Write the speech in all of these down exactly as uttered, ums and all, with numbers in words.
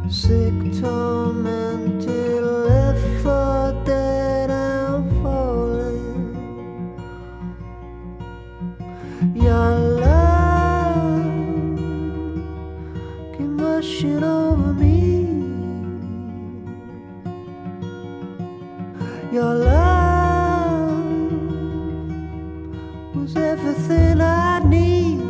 sick, tormented, left for dead, I'm falling. Your love came rushing over me. Your love was everything I need.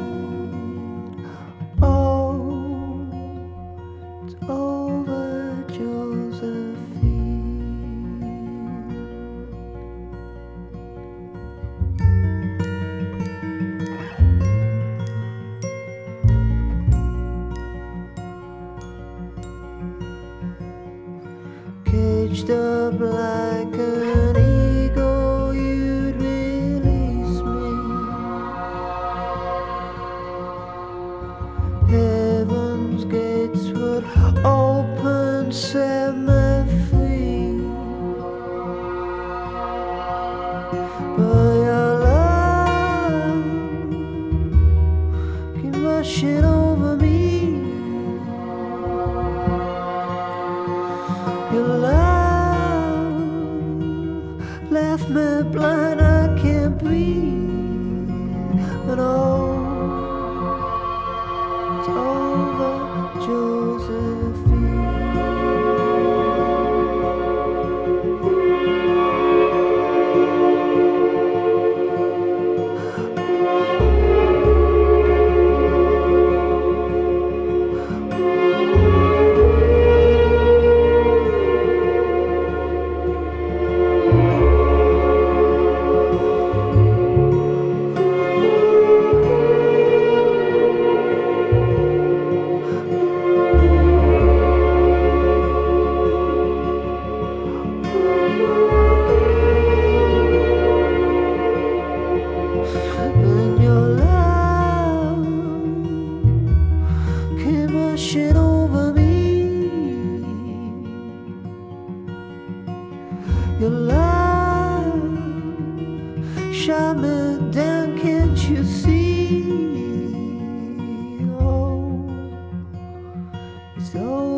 Oh, it's over, Josephine. Caged up like an eagle, you'd release me. Heaven's gates would open, set me free. But your love came rushing over me. Your love left me blind, I can't breathe. And oh, it's over, Josephine. And your love came rushing over me. Your love shot me down, can't you see? Oh, it's over.